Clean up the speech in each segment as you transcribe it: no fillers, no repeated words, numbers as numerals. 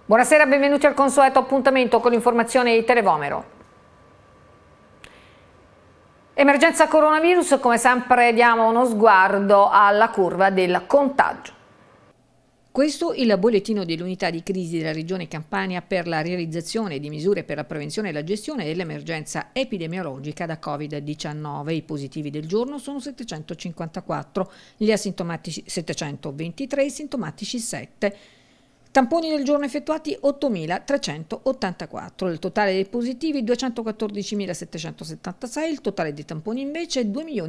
Buonasera, benvenuti al consueto appuntamento con l'informazione di Televomero. Emergenza coronavirus, come sempre diamo uno sguardo alla curva del contagio. Questo il bollettino dell'unità di crisi della Regione Campania per la realizzazione di misure per la prevenzione e la gestione dell'emergenza epidemiologica da Covid-19. I positivi del giorno sono 754, gli asintomatici 723, i sintomatici 7. Tamponi del giorno effettuati 8.384, il totale dei positivi 214.776, il totale dei tamponi invece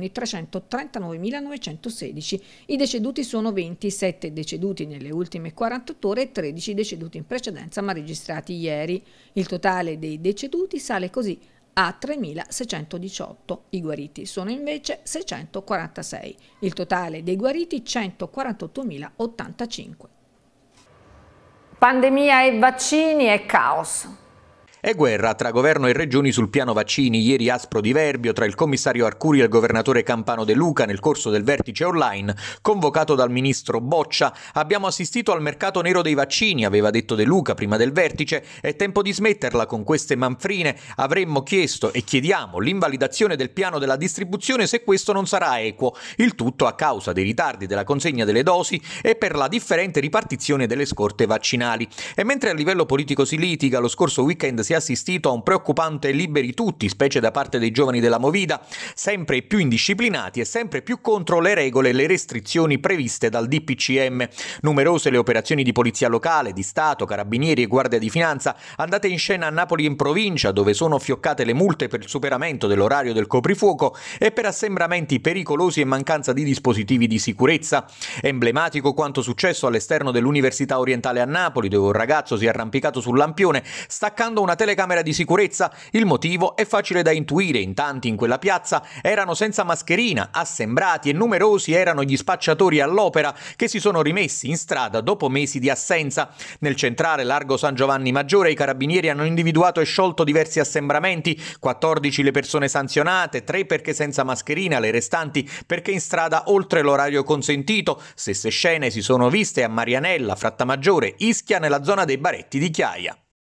2.339.916. I deceduti sono 27 deceduti nelle ultime 48 ore e 13 deceduti in precedenza ma registrati ieri. Il totale dei deceduti sale così a 3.618. I guariti sono invece 646. Il totale dei guariti 148.085. Pandemia e vaccini e caos. È guerra tra governo e regioni sul piano vaccini. Ieri aspro diverbio tra il commissario Arcuri e il governatore campano De Luca nel corso del vertice online convocato dal ministro Boccia. Abbiamo assistito al mercato nero dei vaccini, aveva detto De Luca prima del vertice. È tempo di smetterla con queste manfrine. Avremmo chiesto e chiediamo l'invalidazione del piano della distribuzione se questo non sarà equo. Il tutto a causa dei ritardi della consegna delle dosi e per la differente ripartizione delle scorte vaccinali. E mentre a livello politico si litiga, lo scorso weekend si è assistito a un preoccupante liberi tutti, specie da parte dei giovani della Movida, sempre più indisciplinati e sempre più contro le regole e le restrizioni previste dal DPCM. Numerose le operazioni di polizia locale, di Stato, carabinieri e guardia di finanza andate in scena a Napoli e in provincia, dove sono fioccate le multe per il superamento dell'orario del coprifuoco e per assembramenti pericolosi e mancanza di dispositivi di sicurezza. Emblematico quanto successo all'esterno dell'Università Orientale a Napoli, dove un ragazzo si è arrampicato sul lampione staccando una telecamera di sicurezza. Il motivo è facile da intuire: in tanti in quella piazza erano senza mascherina, assembrati, e numerosi erano gli spacciatori all'opera che si sono rimessi in strada dopo mesi di assenza. Nel centrale largo San Giovanni Maggiore i carabinieri hanno individuato e sciolto diversi assembramenti, 14 le persone sanzionate, 3 perché senza mascherina, le restanti perché in strada oltre l'orario consentito. Stesse scene si sono viste a Marianella, Frattamaggiore, Ischia, nella zona dei Baretti di Chiaia.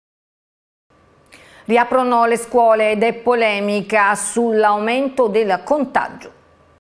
Riaprono le scuole ed è polemica sull'aumento del contagio.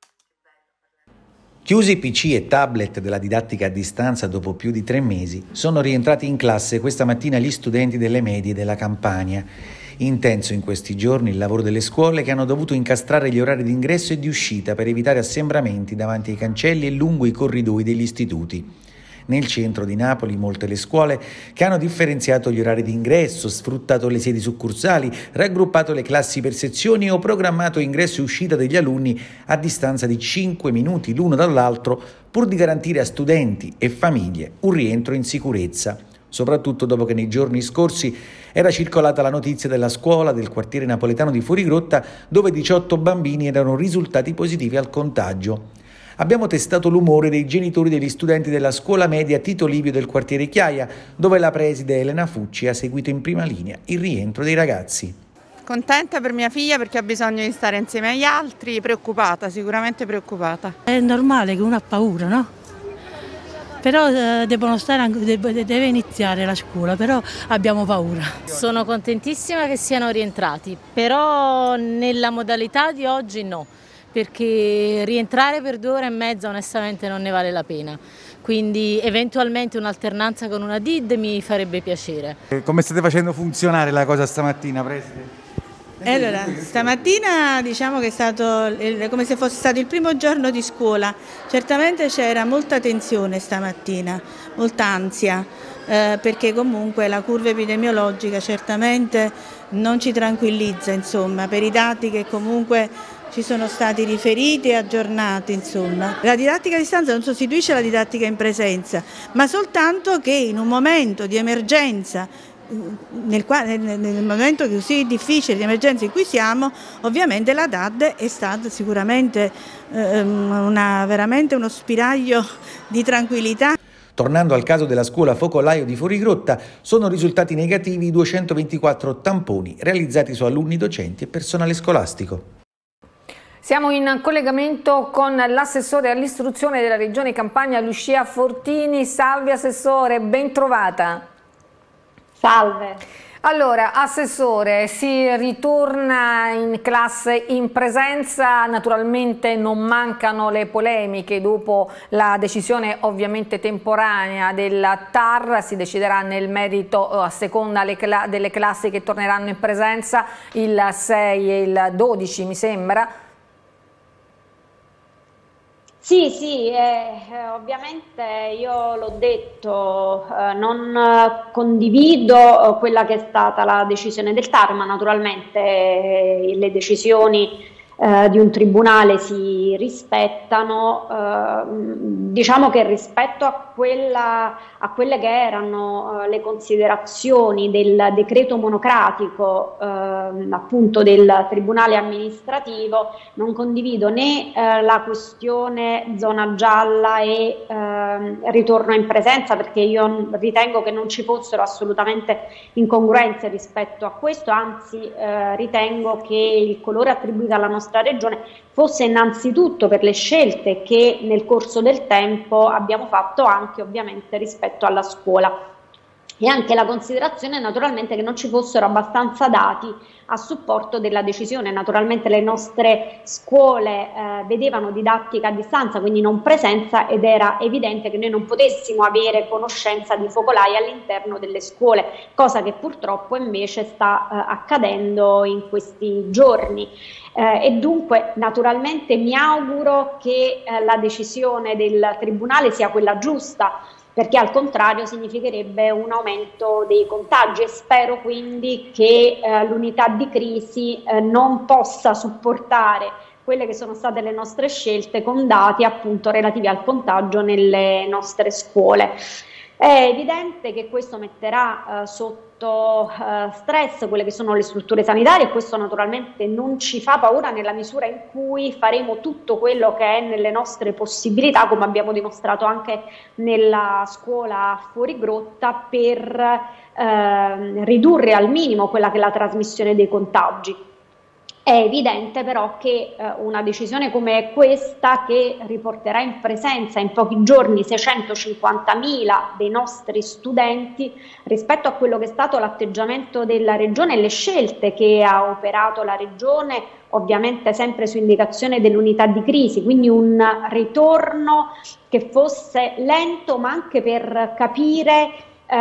Chiusi PC e tablet della didattica a distanza dopo più di 3 mesi, sono rientrati in classe questa mattina gli studenti delle medie della Campania. Intenso in questi giorni il lavoro delle scuole che hanno dovuto incastrare gli orari di ingresso e di uscita per evitare assembramenti davanti ai cancelli e lungo i corridoi degli istituti. Nel centro di Napoli molte le scuole che hanno differenziato gli orari di ingresso, sfruttato le sedi succursali, raggruppato le classi per sezioni o programmato ingresso e uscita degli alunni a distanza di 5 minuti l'uno dall'altro pur di garantire a studenti e famiglie un rientro in sicurezza. Soprattutto dopo che nei giorni scorsi era circolata la notizia della scuola del quartiere napoletano di Fuorigrotta dove 18 bambini erano risultati positivi al contagio. Abbiamo testato l'umore dei genitori degli studenti della scuola media Tito Livio del quartiere Chiaia, dove la preside Elena Fucci ha seguito in prima linea il rientro dei ragazzi. Contenta per mia figlia perché ha bisogno di stare insieme agli altri, preoccupata, sicuramente preoccupata. È normale che uno ha paura, no? Però deve iniziare la scuola, però abbiamo paura. Sono contentissima che siano rientrati, però nella modalità di oggi no. Perché rientrare per 2 ore e mezza onestamente non ne vale la pena, quindi eventualmente un'alternanza con una DID mi farebbe piacere. Come state facendo funzionare la cosa stamattina, Preside? Allora, stamattina diciamo che è stato come se fosse stato il primo giorno di scuola, certamente c'era molta tensione stamattina, molta ansia, perché comunque la curva epidemiologica certamente non ci tranquillizza, insomma, per i dati che comunque ci sono stati riferiti e aggiornati, insomma. La didattica a distanza non sostituisce la didattica in presenza, ma soltanto che in un momento di emergenza, nel momento così difficile di emergenza in cui siamo, ovviamente la DAD è stata sicuramente veramente uno spiraglio di tranquillità. Tornando al caso della scuola Focolaio di Fuorigrotta, sono risultati negativi i 224 tamponi realizzati su alunni, docenti e personale scolastico. Siamo in collegamento con l'assessore all'istruzione della Regione Campania, Lucia Fortini. Salve assessore, ben trovata. Salve. Allora, Assessore, si ritorna in classe in presenza, naturalmente non mancano le polemiche dopo la decisione ovviamente temporanea della TAR, si deciderà nel merito a seconda delle classi che torneranno in presenza, il 6 e il 12 mi sembra. Sì, ovviamente io l'ho detto, non condivido quella che è stata la decisione del TAR, ma naturalmente le decisioni di un tribunale si rispettano, diciamo che rispetto a quelle che erano le considerazioni del decreto monocratico appunto del tribunale amministrativo, non condivido né la questione zona gialla e ritorno in presenza, perché io ritengo che non ci fossero assolutamente incongruenze rispetto a questo, anzi ritengo che il colore attribuito alla nostra regione fosse innanzitutto per le scelte che nel corso del tempo abbiamo fatto anche ovviamente rispetto alla scuola, e anche la considerazione naturalmente che non ci fossero abbastanza dati a supporto della decisione. Naturalmente le nostre scuole vedevano didattica a distanza, quindi non presenza, ed era evidente che noi non potessimo avere conoscenza di focolai all'interno delle scuole, cosa che purtroppo invece sta accadendo in questi giorni. E dunque naturalmente mi auguro che la decisione del Tribunale sia quella giusta, perché al contrario significherebbe un aumento dei contagi, e spero quindi che l'unità di crisi non possa supportare quelle che sono state le nostre scelte con dati appunto relativi al contagio nelle nostre scuole. È evidente che questo metterà sotto stress quelle che sono le strutture sanitarie, e questo naturalmente non ci fa paura nella misura in cui faremo tutto quello che è nelle nostre possibilità, come abbiamo dimostrato anche nella scuola fuori grotta, per ridurre al minimo quella che è la trasmissione dei contagi. È evidente però che una decisione come questa, che riporterà in presenza in pochi giorni 650.000 dei nostri studenti, rispetto a quello che è stato l'atteggiamento della Regione e le scelte che ha operato la Regione, ovviamente sempre su indicazione dell'unità di crisi, quindi un ritorno che fosse lento, ma anche per capire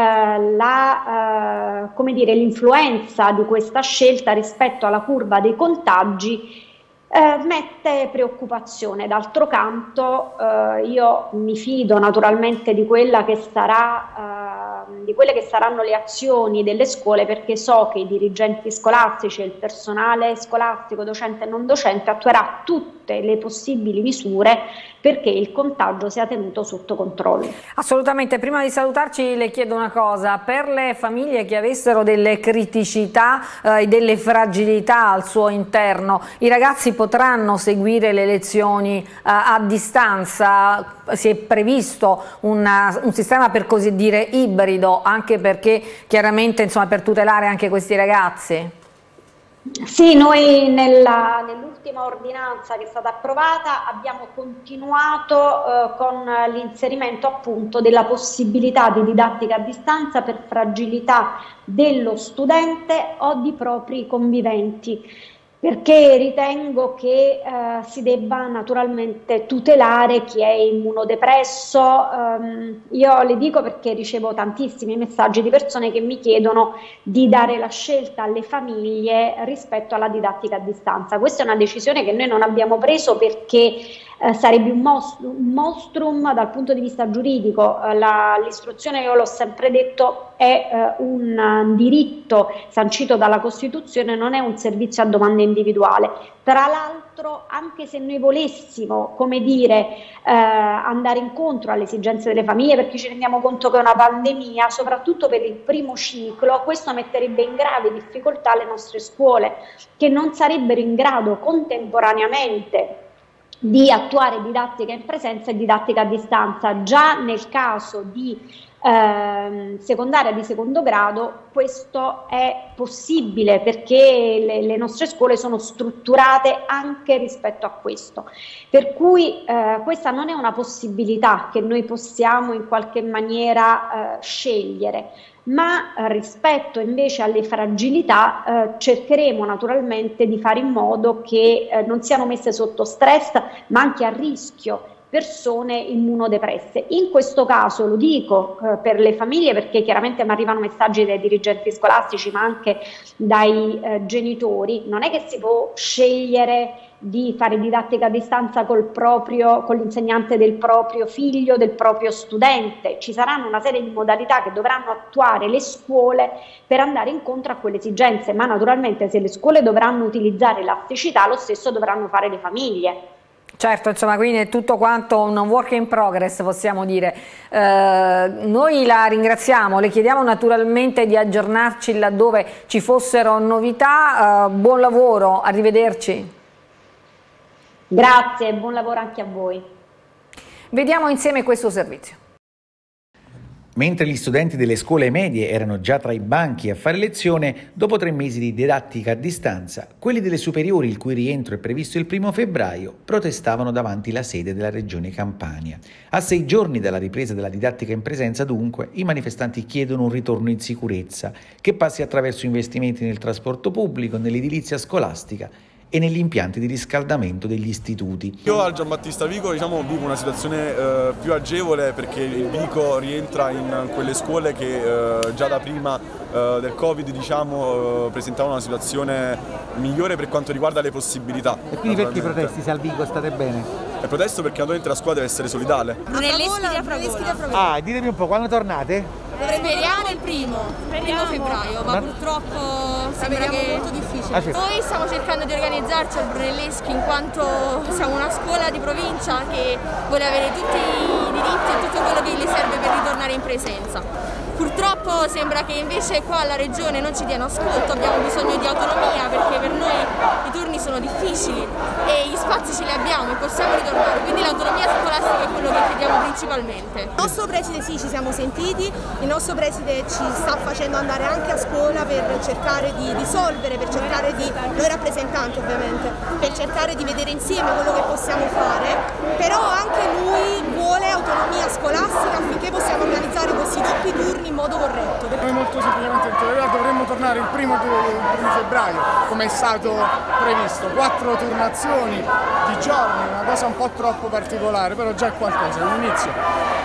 l'influenza di questa scelta rispetto alla curva dei contagi, mette preoccupazione. D'altro canto io mi fido naturalmente di quella che sarà, di quelle che saranno le azioni delle scuole, perché so che i dirigenti scolastici e il personale scolastico, docente e non docente, attuerà tutte le possibili misure perché il contagio sia tenuto sotto controllo. Assolutamente. Prima di salutarci le chiedo una cosa: per le famiglie che avessero delle criticità e delle fragilità al suo interno, i ragazzi potranno seguire le lezioni a distanza? Si è previsto un sistema per così dire ibrido, anche perché chiaramente insomma per tutelare anche questi ragazzi? Sì, noi nell'ultima ordinanza che è stata approvata abbiamo continuato con l'inserimento appunto della possibilità di didattica a distanza per fragilità dello studente o di propri conviventi, perché ritengo che si debba naturalmente tutelare chi è immunodepresso. Io le dico perché ricevo tantissimi messaggi di persone che mi chiedono di dare la scelta alle famiglie rispetto alla didattica a distanza. Questa è una decisione che noi non abbiamo preso perché sarebbe un monstrum dal punto di vista giuridico. L'istruzione, io l'ho sempre detto, è un diritto sancito dalla Costituzione, non è un servizio a domanda individuale. Tra l'altro, anche se noi volessimo, come dire, andare incontro alle esigenze delle famiglie, perché ci rendiamo conto che è una pandemia, soprattutto per il primo ciclo, questo metterebbe in grave difficoltà le nostre scuole, che non sarebbero in grado contemporaneamente di attuare didattica in presenza e didattica a distanza. Già nel caso di secondaria di secondo grado, questo è possibile perché le nostre scuole sono strutturate anche rispetto a questo, per cui questa non è una possibilità che noi possiamo in qualche maniera scegliere, ma rispetto invece alle fragilità cercheremo naturalmente di fare in modo che non siano messe sotto stress ma anche a rischio persone immunodepresse. In questo caso lo dico per le famiglie, perché chiaramente mi arrivano messaggi dai dirigenti scolastici ma anche dai genitori, non è che si può scegliere di fare didattica a distanza con l'insegnante del proprio figlio, del proprio studente. Ci saranno una serie di modalità che dovranno attuare le scuole per andare incontro a quelle esigenze, ma naturalmente se le scuole dovranno utilizzare elasticità, lo stesso dovranno fare le famiglie. Certo, insomma, quindi è tutto quanto un work in progress, possiamo dire. Noi la ringraziamo, le chiediamo naturalmente di aggiornarci laddove ci fossero novità. Buon lavoro, arrivederci. Grazie, buon lavoro anche a voi. Vediamo insieme questo servizio. Mentre gli studenti delle scuole medie erano già tra i banchi a fare lezione, dopo 3 mesi di didattica a distanza, quelli delle superiori, il cui rientro è previsto il 1° febbraio, protestavano davanti la sede della Regione Campania. A 6 giorni dalla ripresa della didattica in presenza, dunque, i manifestanti chiedono un ritorno in sicurezza, che passi attraverso investimenti nel trasporto pubblico, nell'edilizia scolastica e negli impianti di riscaldamento degli istituti. Io al Giambattista Vico vivo una situazione più agevole perché il Vico rientra in quelle scuole che già da prima del Covid presentavano una situazione migliore per quanto riguarda le possibilità. E quindi perché protesti se al Vico state bene? Protesto perché naturalmente la scuola deve essere solidale. Brunelleschi di Afragola. Ah, ditemi un po', quando tornate? Speriamo il primo febbraio, ma purtroppo sembra che è molto difficile. Noi stiamo cercando di organizzarci al Brunelleschi in quanto siamo una scuola di provincia che vuole avere tutti i diritti e tutto quello che gli serve per ritornare in presenza. Purtroppo sembra che invece qua alla Regione non ci diano ascolto, abbiamo bisogno di autonomia perché per noi i turni sono difficili e gli spazi ce li abbiamo e possiamo ritornare, quindi l'autonomia scolastica è quello che chiediamo principalmente. Il nostro preside sì, ci siamo sentiti, il nostro preside ci sta facendo andare anche a scuola per cercare di risolvere, per cercare di, noi rappresentanti ovviamente, per cercare di vedere insieme quello che possiamo fare, però anche lui vuole autonomia scolastica affinché possiamo organizzare questi doppi turni in modo corretto. Noi molto semplicemente dovremmo tornare il 1° febbraio come è stato previsto, 4 turnazioni di giorni, una cosa un po' troppo particolare, però già è qualcosa, è un inizio.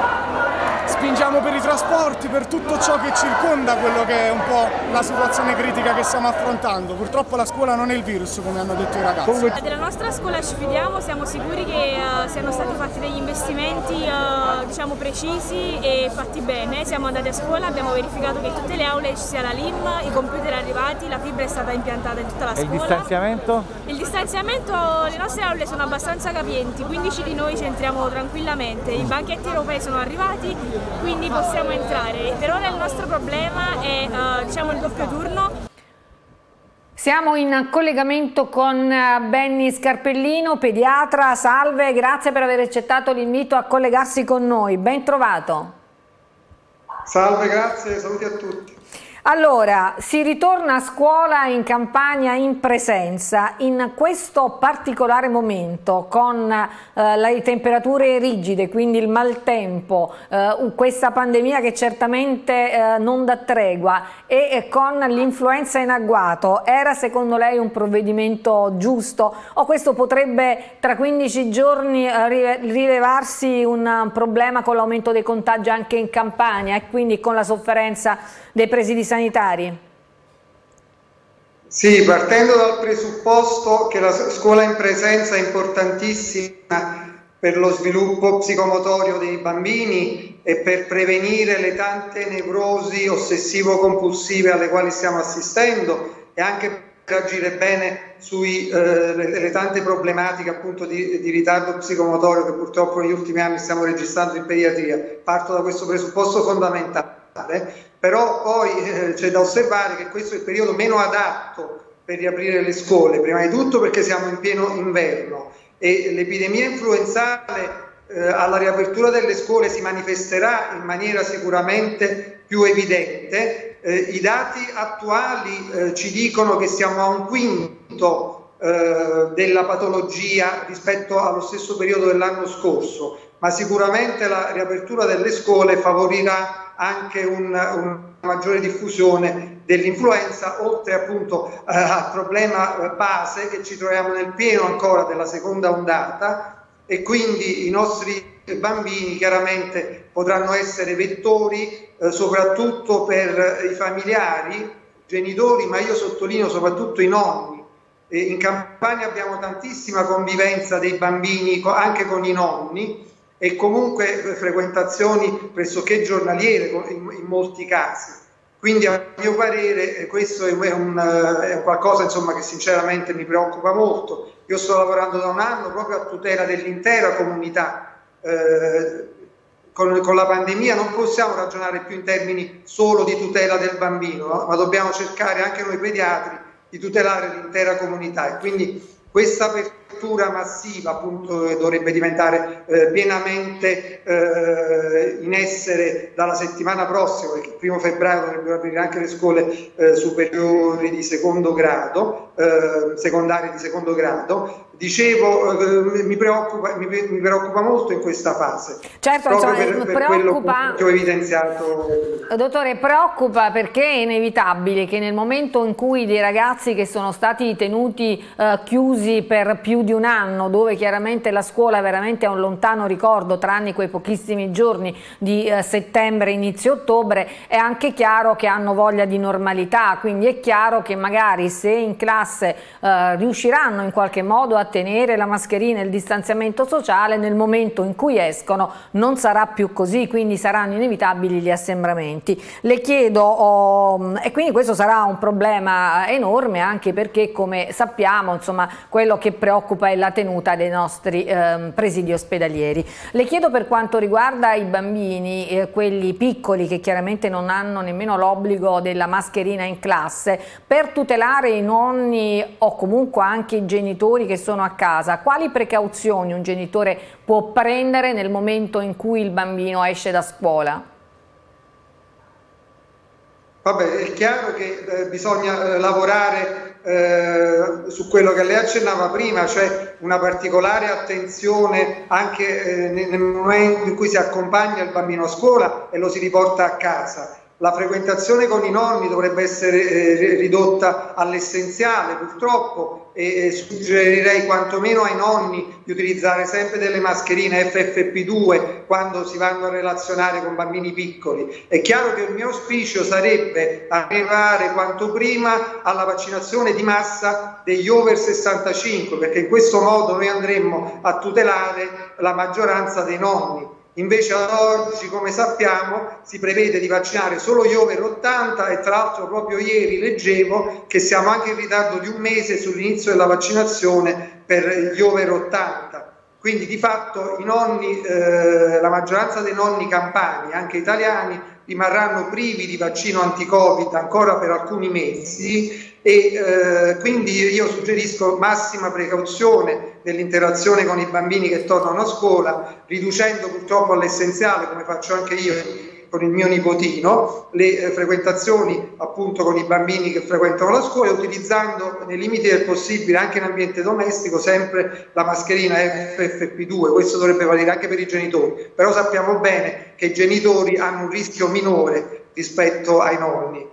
Spingiamo per i trasporti, per tutto ciò che circonda quello che è un po' la situazione critica che stiamo affrontando. Purtroppo la scuola non è il virus, come hanno detto i ragazzi. Della nostra scuola ci fidiamo, siamo sicuri che siano stati fatti degli investimenti diciamo precisi e fatti bene. Siamo andati a scuola, abbiamo verificato che in tutte le aule ci sia la LIM, i computer arrivati, la fibra è stata impiantata in tutta la scuola. E il distanziamento? Il distanziamento, le nostre aule sono abbastanza capienti, 15 di noi ci entriamo tranquillamente, i banchetti europei sono arrivati, quindi possiamo entrare. Per ora il nostro problema è diciamo il doppio turno. Siamo in collegamento con Benny Scarpellino, pediatra. Salve, grazie per aver accettato l'invito a collegarsi con noi. Ben trovato. Salve, grazie, saluti a tutti. Allora, si ritorna a scuola in Campania in presenza in questo particolare momento con le temperature rigide, quindi il maltempo, questa pandemia che certamente non dà tregua e con l'influenza in agguato. Era secondo lei un provvedimento giusto o questo potrebbe tra 15 giorni rilevarsi un problema con l'aumento dei contagi anche in Campania e quindi con la sofferenza dei presidi sanitari? Sì, partendo dal presupposto che la scuola in presenza è importantissima per lo sviluppo psicomotorio dei bambini e per prevenire le tante nevrosi ossessivo-compulsive alle quali stiamo assistendo e anche per agire bene sulle tante problematiche appunto di ritardo psicomotorio che purtroppo negli ultimi anni stiamo registrando in pediatria. Parto da questo presupposto fondamentale. Però poi c'è da osservare che questo è il periodo meno adatto per riaprire le scuole, prima di tutto perché siamo in pieno inverno e l'epidemia influenzale alla riapertura delle scuole si manifesterà in maniera sicuramente più evidente. I dati attuali ci dicono che siamo a 1/5 della patologia rispetto allo stesso periodo dell'anno scorso, ma sicuramente la riapertura delle scuole favorirà anche una maggiore diffusione dell'influenza, oltre appunto al problema base che ci troviamo nel pieno ancora della seconda ondata, e quindi i nostri bambini chiaramente potranno essere vettori soprattutto per i familiari, genitori, ma io sottolineo soprattutto i nonni. In Campania abbiamo tantissima convivenza dei bambini anche con i nonni e comunque frequentazioni pressoché giornaliere in molti casi. Quindi a mio parere questo è un qualcosa insomma, che sinceramente mi preoccupa molto. Io sto lavorando da un anno proprio a tutela dell'intera comunità. Con la pandemia non possiamo ragionare più in termini solo di tutela del bambino, no? Ma dobbiamo cercare anche noi pediatri di tutelare l'intera comunità, e quindi questa apertura massiva appunto dovrebbe diventare pienamente in essere dalla settimana prossima, perché il 1° febbraio dovrebbero aprire anche le scuole superiori di secondo grado, secondarie di secondo grado. Dicevo, mi preoccupa molto in questa fase. Certo, proprio per quello che ho evidenziato. Dottore, preoccupa perché è inevitabile che nel momento in cui dei ragazzi che sono stati tenuti chiusi per più di un anno, dove chiaramente la scuola veramente è un lontano ricordo, tranne quei pochissimi giorni di settembre, inizio ottobre, è anche chiaro che hanno voglia di normalità, quindi è chiaro che magari se in classe riusciranno in qualche modo a tenere la mascherina e il distanziamento sociale, nel momento in cui escono non sarà più così, quindi saranno inevitabili gli assembramenti. Le chiedo, e quindi questo sarà un problema enorme, anche perché come sappiamo insomma quello che preoccupa è la tenuta dei nostri presidi ospedalieri. Le chiedo per quanto riguarda i bambini, quelli piccoli che chiaramente non hanno nemmeno l'obbligo della mascherina in classe, per tutelare i nonni o comunque anche i genitori che sono a casa, quali precauzioni un genitore può prendere nel momento in cui il bambino esce da scuola? Vabbè, è chiaro che bisogna lavorare su quello che lei accennava prima, cioè una particolare attenzione anche nel momento in cui si accompagna il bambino a scuola e lo si riporta a casa. La frequentazione con i nonni dovrebbe essere ridotta all'essenziale, purtroppo, e suggerirei quantomeno ai nonni di utilizzare sempre delle mascherine FFP2 quando si vanno a relazionare con bambini piccoli. È chiaro che il mio auspicio sarebbe arrivare quanto prima alla vaccinazione di massa degli over 65, perché in questo modo noi andremmo a tutelare la maggioranza dei nonni. Invece ad oggi, come sappiamo, si prevede di vaccinare solo gli over 80 e tra l'altro proprio ieri leggevo che siamo anche in ritardo di un mese sull'inizio della vaccinazione per gli over 80. Quindi di fatto i nonni, la maggioranza dei nonni campani, anche italiani, rimarranno privi di vaccino anti-Covid ancora per alcuni mesi e quindi io suggerisco massima precauzione nell'interazione con i bambini che tornano a scuola, riducendo purtroppo all'essenziale, come faccio anche io con il mio nipotino, le frequentazioni appunto con i bambini che frequentano la scuola, utilizzando nei limiti del possibile anche in ambiente domestico sempre la mascherina FFP2. Questo dovrebbe valere anche per i genitori, però sappiamo bene che i genitori hanno un rischio minore rispetto ai nonni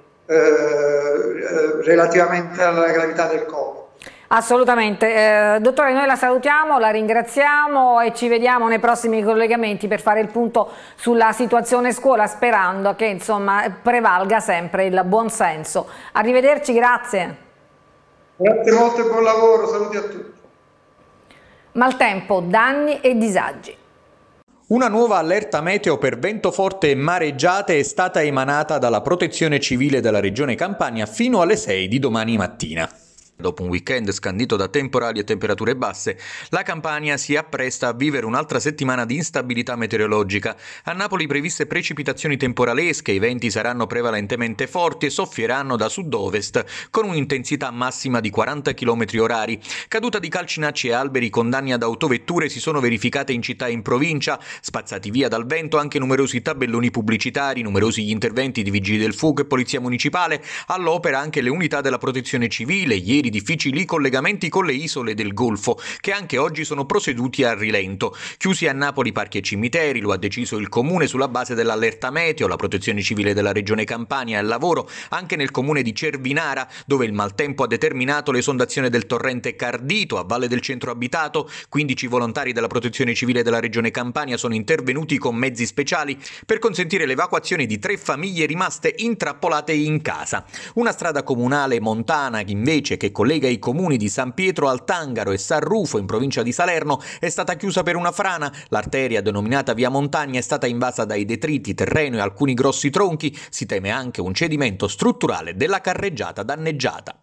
relativamente alla gravità del Covid. Assolutamente. Dottore, noi la salutiamo, la ringraziamo e ci vediamo nei prossimi collegamenti per fare il punto sulla situazione scuola, sperando che insomma prevalga sempre il buon senso. Arrivederci, grazie. Grazie molto e buon lavoro, saluti a tutti. Maltempo, danni e disagi. Una nuova allerta meteo per vento forte e mareggiate è stata emanata dalla Protezione Civile della Regione Campania fino alle 6 di domani mattina. Dopo un weekend scandito da temporali e temperature basse, la Campania si appresta a vivere un'altra settimana di instabilità meteorologica. A Napoli previste precipitazioni temporalesche, i venti saranno prevalentemente forti e soffieranno da sud-ovest, con un'intensità massima di 40 km/h. Caduta di calcinacci e alberi con danni ad autovetture si sono verificate in città e in provincia, spazzati via dal vento anche numerosi tabelloni pubblicitari, numerosi gli interventi di vigili del fuoco e polizia municipale, all'opera anche le unità della protezione civile, ieri difficili collegamenti con le isole del Golfo, che anche oggi sono proceduti a rilento. Chiusi a Napoli parchi e cimiteri, lo ha deciso il Comune sulla base dell'allerta meteo. La protezione civile della Regione Campania è al lavoro anche nel comune di Cervinara, dove il maltempo ha determinato l'esondazione del torrente Cardito a valle del centro abitato. 15 volontari della protezione civile della Regione Campania sono intervenuti con mezzi speciali per consentire l'evacuazione di 3 famiglie rimaste intrappolate in casa. Una strada comunale montana invece che collega i comuni di San Pietro al Tangaro e San Rufo in provincia di Salerno è stata chiusa per una frana. L'arteria denominata Via Montagna è stata invasa dai detriti, terreno e alcuni grossi tronchi. Si teme anche un cedimento strutturale della carreggiata danneggiata.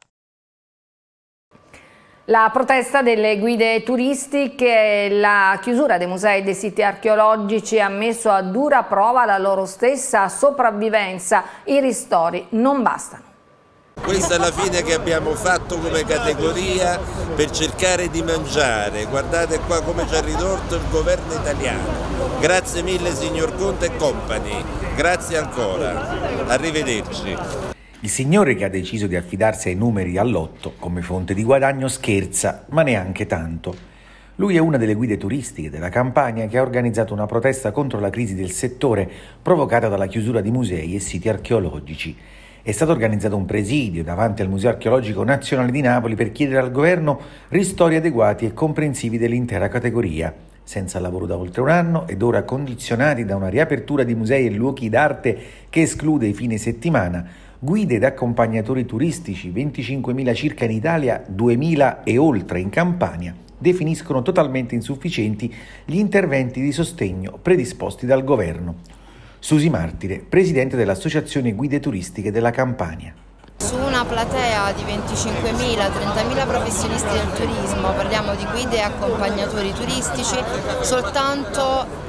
La protesta delle guide turistiche e la chiusura dei musei e dei siti archeologici ha messo a dura prova la loro stessa sopravvivenza. I ristori non bastano. Questa è la fine che abbiamo fatto come categoria per cercare di mangiare. Guardate qua come ci ha ridotto il governo italiano. Grazie mille signor Conte e compagni, grazie ancora, arrivederci. Il signore che ha deciso di affidarsi ai numeri all'otto come fonte di guadagno scherza, ma neanche tanto. Lui è una delle guide turistiche della Campania che ha organizzato una protesta contro la crisi del settore provocata dalla chiusura di musei e siti archeologici. È stato organizzato un presidio davanti al Museo Archeologico Nazionale di Napoli per chiedere al governo ristori adeguati e comprensivi dell'intera categoria. Senza lavoro da oltre un anno ed ora condizionati da una riapertura di musei e luoghi d'arte che esclude i fine settimana, guide ed accompagnatori turistici, 25.000 circa in Italia, 2.000 e oltre in Campania, definiscono totalmente insufficienti gli interventi di sostegno predisposti dal governo. Susi Martire, presidente dell'Associazione Guide Turistiche della Campania. Su una platea di 25.000-30.000 professionisti del turismo, parliamo di guide e accompagnatori turistici, soltanto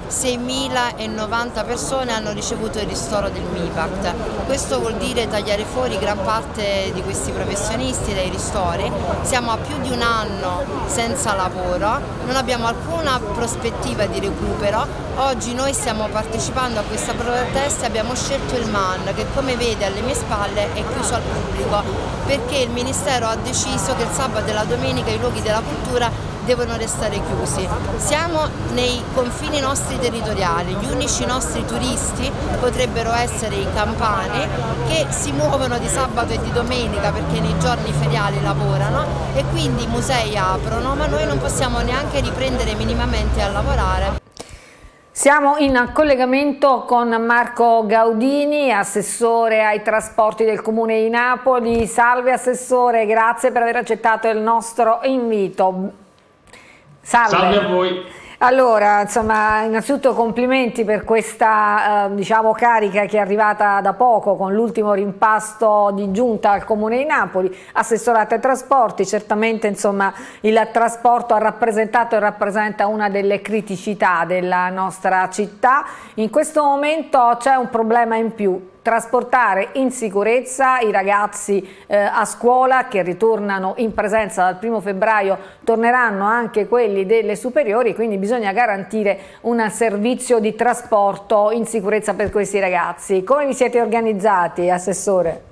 6.090 persone hanno ricevuto il ristoro del MIPACT. Questo vuol dire tagliare fuori gran parte di questi professionisti dai ristori. Siamo a più di un anno senza lavoro, non abbiamo alcuna prospettiva di recupero. Oggi noi stiamo partecipando a questa protesta e abbiamo scelto il MAN, che come vede alle mie spalle è chiuso al pubblico, perché il Ministero ha deciso che il sabato e la domenica i luoghi della cultura devono restare chiusi. Siamo nei confini nostri territoriali, gli unici nostri turisti potrebbero essere i campani che si muovono di sabato e di domenica perché nei giorni feriali lavorano e quindi i musei aprono, ma noi non possiamo neanche riprendere minimamente a lavorare. Siamo in collegamento con Marco Gaudini, assessore ai trasporti del Comune di Napoli. Salve assessore, grazie per aver accettato il nostro invito. Salve a voi. Allora, insomma, innanzitutto complimenti per questa carica che è arrivata da poco con l'ultimo rimpasto di giunta al Comune di Napoli, assessorato ai trasporti. Certamente insomma, il trasporto ha rappresentato e rappresenta una delle criticità della nostra città. In questo momento c'è un problema in più: trasportare in sicurezza i ragazzi a scuola che ritornano in presenza dal 1° febbraio, torneranno anche quelli delle superiori, quindi bisogna garantire un servizio di trasporto in sicurezza per questi ragazzi. Come vi siete organizzati, Assessore?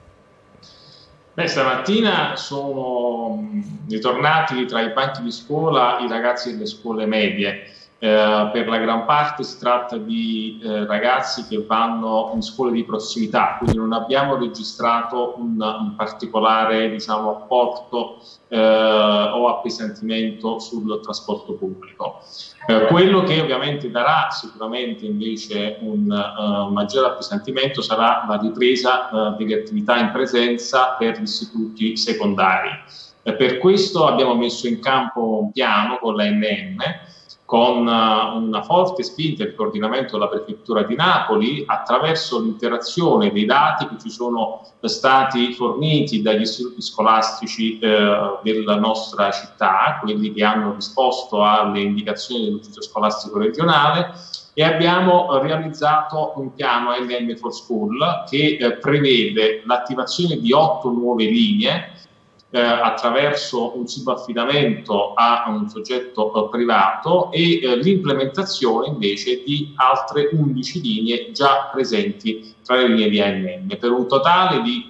Stamattina sono ritornati tra i banchi di scuola i ragazzi delle scuole medie. Per la gran parte si tratta di ragazzi che vanno in scuole di prossimità, quindi non abbiamo registrato un particolare apporto o appesantimento sul trasporto pubblico. Quello che ovviamente darà sicuramente invece un maggiore appesantimento sarà la ripresa delle attività in presenza per gli istituti secondari. Per questo abbiamo messo in campo un piano con l'ANM con una forte spinta e coordinamento della Prefettura di Napoli attraverso l'interazione dei dati che ci sono stati forniti dagli istituti scolastici della nostra città, quelli che hanno risposto alle indicazioni dell'ufficio scolastico regionale, e abbiamo realizzato un piano ANM for School che prevede l'attivazione di 8 nuove linee attraverso un subaffidamento a un soggetto privato e l'implementazione invece di altre 11 linee già presenti tra le linee di ANM, per un totale di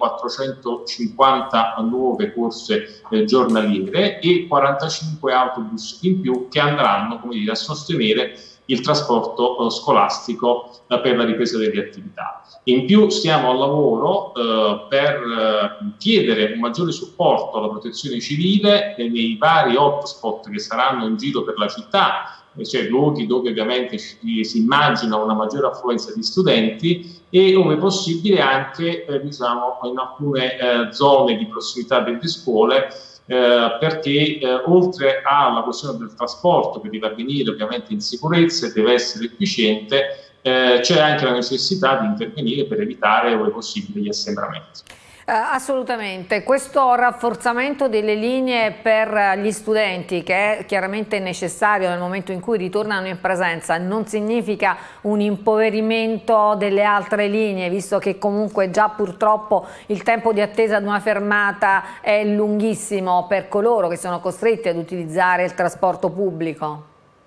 450 nuove corse giornaliere e 45 autobus in più che andranno, come dire, a sostenere il trasporto scolastico per la ripresa delle attività. In più stiamo al lavoro per chiedere un maggiore supporto alla protezione civile nei vari hotspot che saranno in giro per la città, cioè luoghi dove ovviamente si immagina una maggiore affluenza di studenti e dove possibile anche diciamo, in alcune zone di prossimità delle scuole, perché oltre alla questione del trasporto che deve avvenire ovviamente in sicurezza e deve essere efficiente, c'è anche la necessità di intervenire per evitare ove possibile gli assembramenti. Assolutamente, questo rafforzamento delle linee per gli studenti, che è chiaramente necessario nel momento in cui ritornano in presenza, non significa un impoverimento delle altre linee, visto che comunque già purtroppo il tempo di attesa ad una fermata è lunghissimo per coloro che sono costretti ad utilizzare il trasporto pubblico?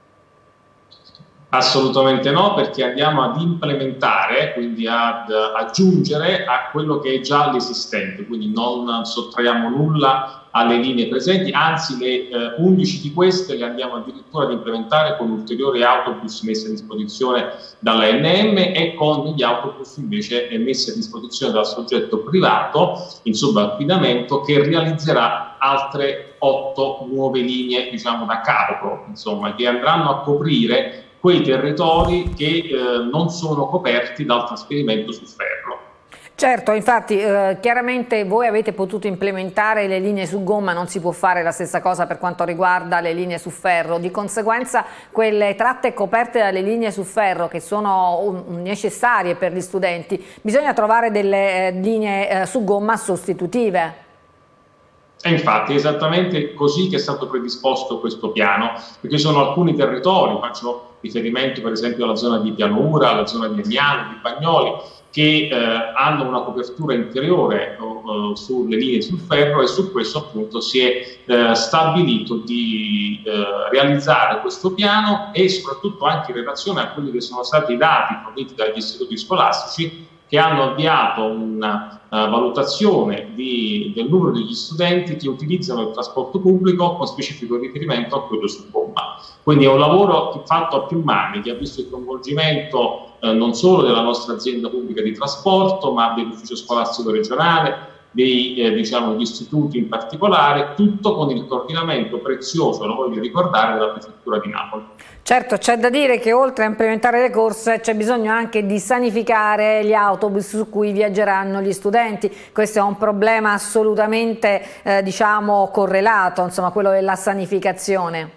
Assolutamente no, perché andiamo ad implementare, quindi ad aggiungere a quello che è già l'esistente, quindi non sottraiamo nulla alle linee presenti, anzi le 11 di queste le andiamo addirittura ad implementare con ulteriori autobus messi a disposizione dall'ANM e con gli autobus invece messi a disposizione dal soggetto privato in subaffidamento che realizzerà altre 8 nuove linee, diciamo da capo, insomma, che andranno a coprire quei territori che non sono coperti dal trasferimento su ferro. Certo, infatti chiaramente voi avete potuto implementare le linee su gomma, non si può fare la stessa cosa per quanto riguarda le linee su ferro, di conseguenza quelle tratte coperte dalle linee su ferro che sono necessarie per gli studenti, bisogna trovare delle linee su gomma sostitutive. E infatti è esattamente così che è stato predisposto questo piano, perché sono alcuni territori, faccio riferimento per esempio alla zona di Pianura, alla zona di Agnano, di Bagnoli, che hanno una copertura interiore sulle linee sul ferro e su questo appunto si è stabilito di realizzare questo piano e soprattutto anche in relazione a quelli che sono stati i dati forniti dagli istituti scolastici che hanno avviato una valutazione del numero degli studenti che utilizzano il trasporto pubblico con specifico riferimento a quello su gomma. Quindi è un lavoro fatto a più mani che ha visto il coinvolgimento non solo della nostra azienda pubblica di trasporto, ma dell'ufficio scolastico regionale, degli istituti in particolare, tutto con il coordinamento prezioso, lo voglio ricordare, della Prefettura di Napoli. Certo, c'è da dire che oltre a implementare le corse c'è bisogno anche di sanificare gli autobus su cui viaggeranno gli studenti. Questo è un problema assolutamente correlato, insomma, quello della sanificazione.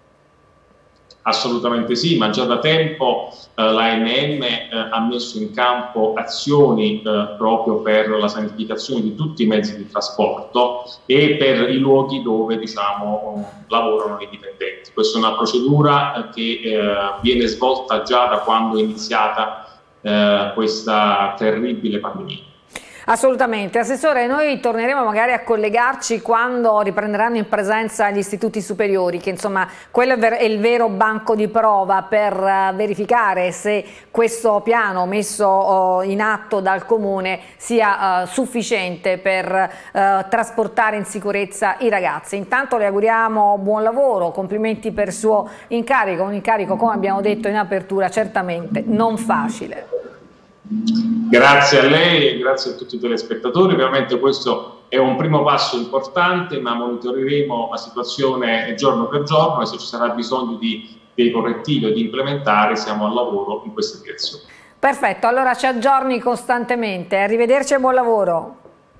Assolutamente sì, ma già da tempo l'ANM ha messo in campo azioni proprio per la sanificazione di tutti i mezzi di trasporto e per i luoghi dove lavorano i dipendenti. Questa è una procedura che viene svolta già da quando è iniziata questa terribile pandemia. Assolutamente. Assessore, noi torneremo magari a collegarci quando riprenderanno in presenza gli istituti superiori, che insomma quello è il vero banco di prova per verificare se questo piano messo in atto dal Comune sia sufficiente per trasportare in sicurezza i ragazzi. Intanto le auguriamo buon lavoro, complimenti per il suo incarico, un incarico, come abbiamo detto in apertura, certamente non facile. Grazie a lei e grazie a tutti i telespettatori, veramente questo è un primo passo importante, ma monitoreremo la situazione giorno per giorno e se ci sarà bisogno di dei correttivi o di implementare siamo al lavoro in questa direzione. Perfetto, allora ci aggiorni costantemente, arrivederci e buon lavoro.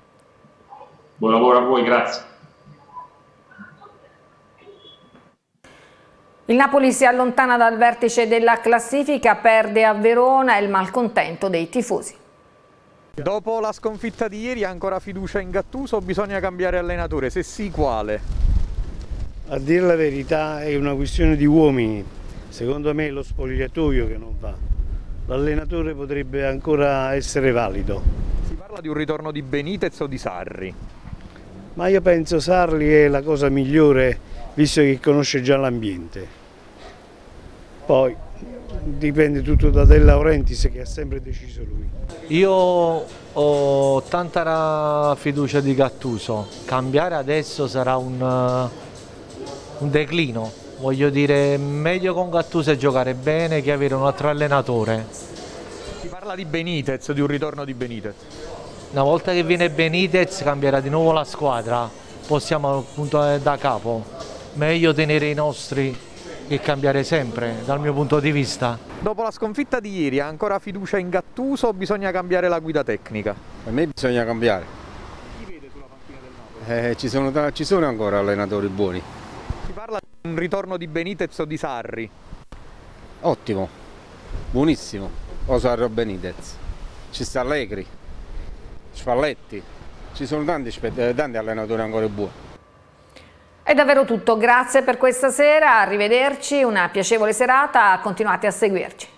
Buon lavoro a voi, grazie. Il Napoli si allontana dal vertice della classifica, perde a Verona e il malcontento dei tifosi. Dopo la sconfitta di ieri, ancora fiducia in Gattuso o bisogna cambiare allenatore? Se sì, quale? A dire la verità è una questione di uomini. Secondo me è lo spogliatoio che non va. L'allenatore potrebbe ancora essere valido. Si parla di un ritorno di Benitez o di Sarri? Ma io penso Sarri è la cosa migliore, visto che conosce già l'ambiente. Poi dipende tutto da De Laurentiis, che ha sempre deciso lui. Io ho tanta fiducia di Gattuso. Cambiare adesso sarà un declino. Voglio dire, meglio con Gattuso giocare bene che avere un altro allenatore. Si parla di Benitez, di un ritorno di Benitez. Una volta che viene Benitez cambierà di nuovo la squadra, possiamo appunto da capo. Meglio tenere i nostri che cambiare sempre, dal mio punto di vista. Dopo la sconfitta di ieri, ha ancora fiducia in Gattuso o bisogna cambiare la guida tecnica? Per me bisogna cambiare. Chi vede sulla panchina del Napoli? Ci sono ancora allenatori buoni. Si parla di un ritorno di Benitez o di Sarri? Ottimo, buonissimo. O Sarri o Benitez. Ci sta Allegri, Spalletti, ci sono tanti allenatori ancora buoni. È davvero tutto, grazie per questa sera, arrivederci, una piacevole serata, continuate a seguirci.